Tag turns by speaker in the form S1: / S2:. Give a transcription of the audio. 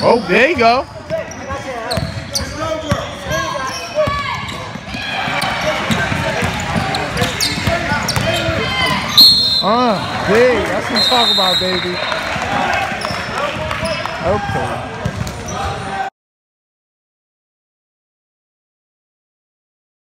S1: Oh, there you go. Big. That's what I'm talking about, baby. Okay.